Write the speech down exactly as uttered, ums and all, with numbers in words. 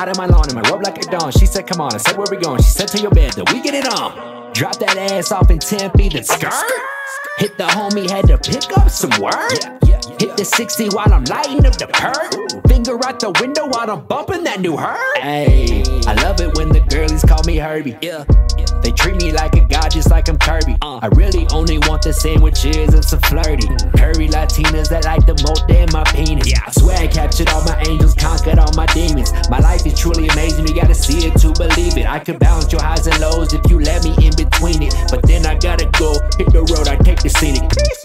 Out of my lawn in my robe like a dawn. She said, come on. I said, where we going? She said, to your bed, then we get it on. Drop that ass off in ten feet and skirt. Hit the homie, had to pick up some work. Hit the sixty while I'm lighting up the perk. Finger out the window while I'm bumping that new herb. Ayy, I love it when the girlies call me Hxrb. Yeah, they treat me like a god just like I'm Kirby. I really only want the sandwiches and some flirty curvy Latinas that like the most than my penis. I swear I captured all my angels, conquered all my demons. My life is truly amazing, you gotta see it to believe it. I could balance your highs and lows if you let me in between it. But then I gotta go, hit the road, I take the scenic.